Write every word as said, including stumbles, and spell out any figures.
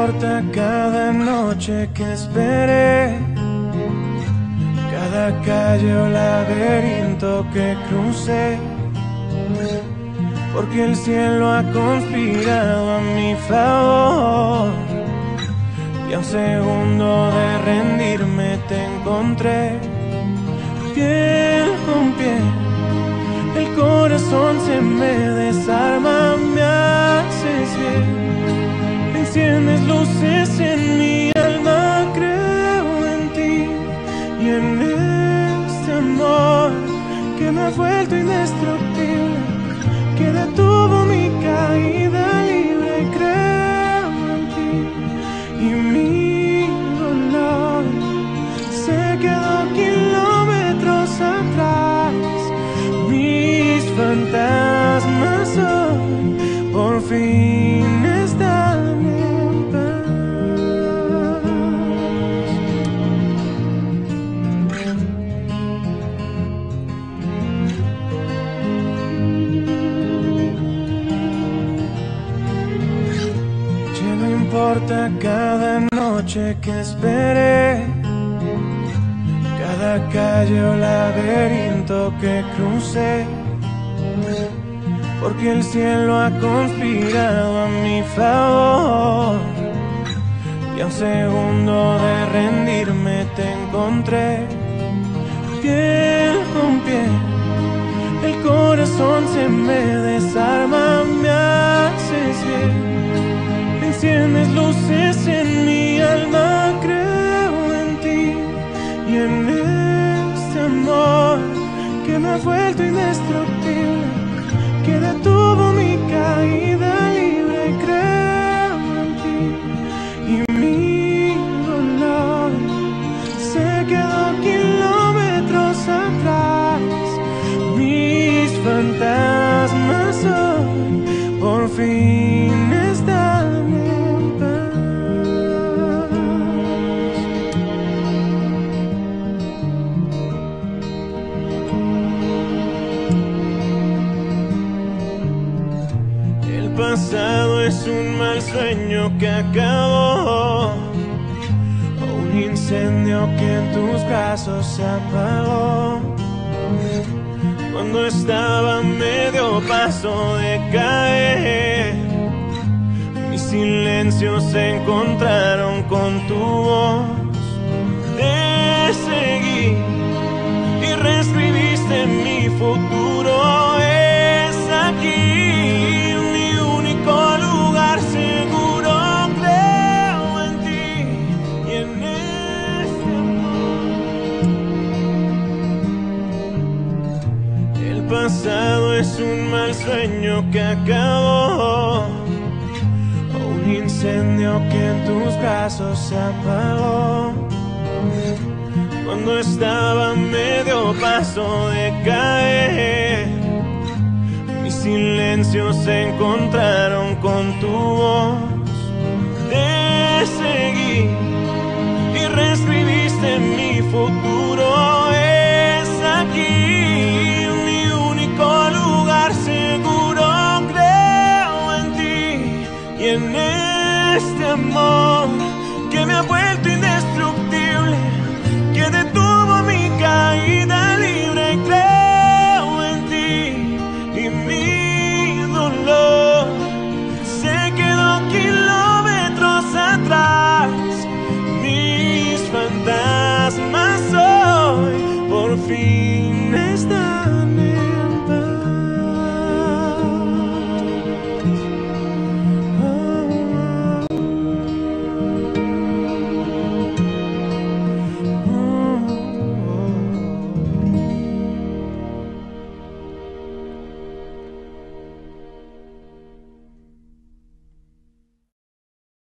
importa cada noche que esperé, cada calle o laberinto que crucé, porque el cielo ha conspirado a mi favor. Y a un segundo de rendirme te encontré, piel con piel. El corazón se me desarma, me haces bien. Enciendes luces en mi alma, creo en ti y en este amor que me ha vuelto indestructible, que detuvo mi caída libre. Y creo en ti y mi dolor se quedó kilómetros atrás. Mis fantasmas hoy por fin están en paz. Ya no importa cada noche que esperé, cada calle o laberinto que crucé, porque el cielo ha conspirado a mi favor. Y a un segundo de rendirme te encontré, piel con piel. El corazón se me desarma, me haces bien. Enciendes luces en mi alma, creo en ti y en este amor que me ha vuelto indestructible, que detuvo mi caída libre. Y creo en ti y mi dolor se quedó kilómetros atrás. Mis fantasmas hoy por fin están en paz. El pasado es un mal sueño que acabó, o un incendio que en tus brazos se apagó. Cuando estaba a medio paso de caer, mis silencios se encontraron con tu voz. Te seguí y reescribiste mi futuro. Es aquí mi único lugar seguro. Creo en ti y en este amor. El pasado es un mal sueño que acabó, o un incendio que en tus brazos se apagó. Cuando estaba a medio paso de caer, mis silencios se encontraron con tu voz. Te seguí y reescribiste mi futuro.